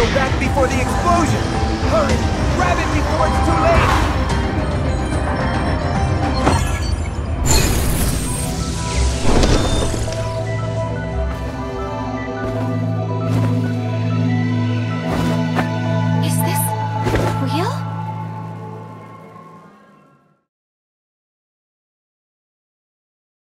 back before the explosion! Hurry! Grab it before it's too late!